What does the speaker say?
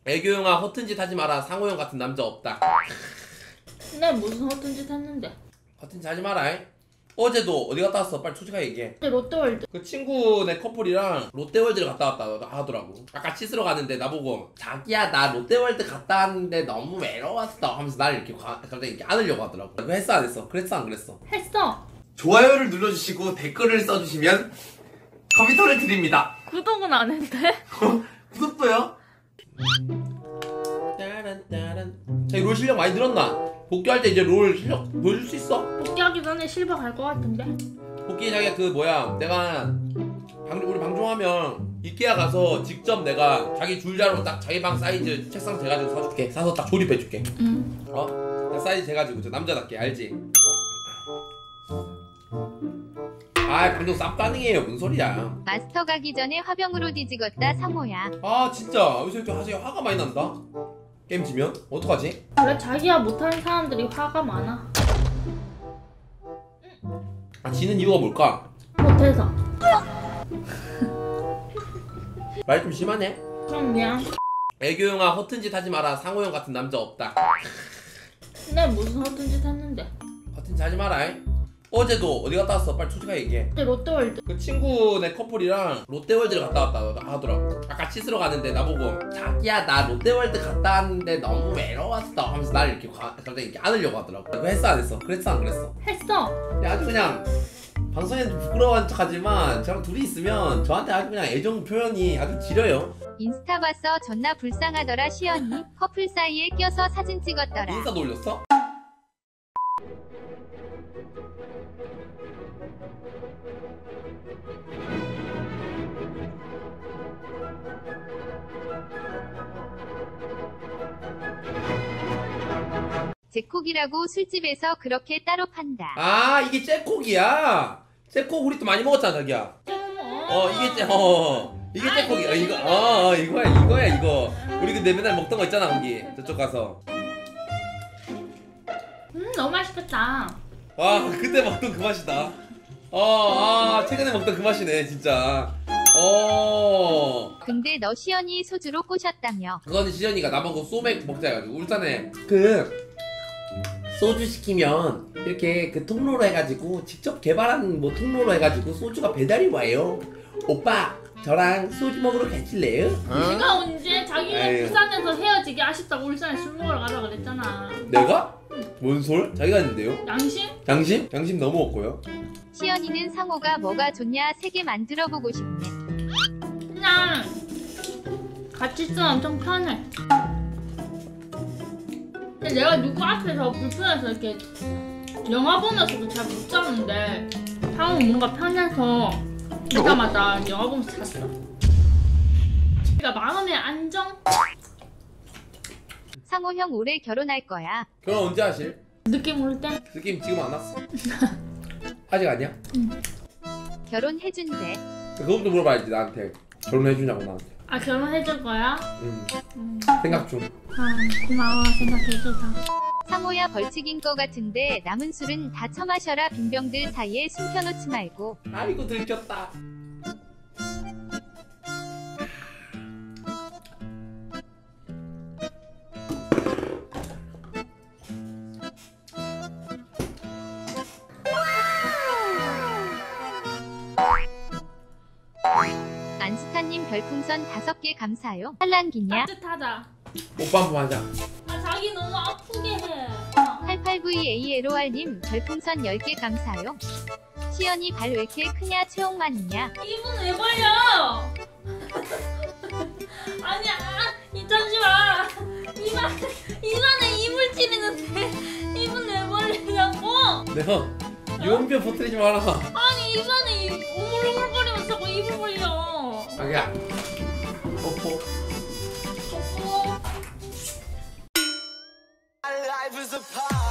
애교용아 허튼 짓 하지 마라. 상호형 같은 남자 없다. 내 무슨 허튼 짓 했는데? 허튼 짓 하지 마라. 어제도 어디 갔다 왔어? 빨리 솔직하게 얘기해. 롯데월드. 그 친구네 커플이랑 롯데월드를 갔다 왔다 하더라고. 아까 씻으러 갔는데 나보고 자기야 나 롯데월드 갔다 왔는데 너무 외로웠어 하면서 나를 이렇게 갑자기 이렇게 안으려고 하더라고. 그거 했어 안 했어? 그랬어 안 그랬어? 했어. 좋아요를 눌러주시고 댓글을 써주시면 컴퓨터를 드립니다. 구독은 안 했대? 구독도요? 자기 롤 실력 많이 늘었나? 복귀할 때 이제 롤 실력 보여줄 수 있어? 복귀하기 전에 실버 갈 것 같은데? 복귀 자기가 그 뭐야 내가 우리 방송하면 이케아 가서 직접 내가 자기 줄자로 딱 자기 방 사이즈 책상 재가지고 사줄게. 사서 딱 조립해줄게. 딱 사이즈 재가지고 저 남자답게 알지? 아 방송 쌉가능해요. 뭔 소리야. 마스터 가기 전에 화병으로 뒤지겄다 상호야. 아 진짜 요새 좀 하세요. 화가 많이 난다. 게임 지면? 어떡하지? 그래 자기야 못하는 사람들이 화가 많아. 아 지는 이유가 뭘까? 못해서. 말 좀 심하네. 그럼 미안. 애교용아 허튼 짓 하지 마라. 상호형 같은 남자 없다. 내 무슨 허튼 짓 했는데? 허튼 짓 하지 마라. 어제도 어디 갔다 왔어? 빨리 솔직하게 얘기해. 롯데월드. 그 친구네 커플이랑 롯데월드를 갔다 왔다 하더라고. 아까 씻으러 갔는데 나보고 자기야 나 롯데월드 갔다 왔는데 너무 외로웠어 하면서 나를 이렇게 갑자기 이렇게 안으려고 하더라고. 그거 했어 안 했어? 그랬어 안 그랬어? 했어. 아주 그냥 방송에는 좀 부끄러워한 척하지만 저랑 둘이 있으면 저한테 아주 그냥 애정 표현이 아주 지려요. 인스타 봤어. 존나 불쌍하더라 시연이. 커플 사이에 껴서 사진 찍었더라. 인스타도 올렸어? 제콕이라고 술집에서 그렇게 따로 판다. 아 이게 째콕이야. 째콕 우리 또 많이 먹었잖아 자기야. 이게 째콕이야. 이거야 이거. 우리 근데 맨날 먹던 거 있잖아 거기 저쪽 가서. 너무 맛있겠다. 와 그때 먹던 그 맛이다. 최근에 먹던 그 맛이네 진짜. 근데 너 시연이 소주로 꼬셨다며. 그거는 시연이가 나보고 소맥 먹자 해가지고 울산에 그 소주 시키면 이렇게 그 통로로 해가지고 직접 개발한 뭐 통로로 해가지고 소주가 배달이 와요. 오빠 저랑 소주 먹으러 가실래요? 내가 언제 자기가 에휴. 부산에서 헤어지기 아쉽다고 울산에 술 먹으러 가자 그랬잖아. 내가? 뭔 솔? 자기가 했는데요? 양심? 양심? 양심 너무 없고요. 시연이는 상호가 뭐가 좋냐 3개 만들어보고 싶네. 그냥 같이 있으면 엄청 편해. 근데 내가 누구 앞에서 불편해서 이렇게 영화 보면서도 잘 못 자는데 상호 뭔가 편해서 자자마자 영화 보면서 잤어. 그러니까 마음의 안정? 상호 형 올해 결혼할 거야. 결혼 언제 하실? 느낌 올 때? 느낌 지금 안 왔어. 아직 아니야? 결혼해준대. 그것도 물어봐야지 나한테. 결혼해주냐고 나한테. 아 결혼해줄 거야? 생각 중. 고마워 생각해줘서. 상호야 벌칙인 거 같은데 남은 술은 다 처마셔라. 빈병들 사이에 숨겨놓지 말고. 아이고 들켰다. 안스타님 별풍선 5개 감사요. 할랑기냐? 따뜻하다. 오빠 한번 하자. 아 자기 너무 아프게 해. 88VAROR님 별풍선 10개 감사요. 시연이 발 왜 이렇게 크냐 최홍만이냐? 입은 왜 벌려? 아니야, 잠시만. 입안에 이물질이는데 입은 왜 벌리냐고? 내가 유언비어 퍼뜨리지 마라. 아니 입안에 오물오물거리면서 자꾸 입을 벌려. 자기야 뽀뽀. 뽀뽀. Life is a party.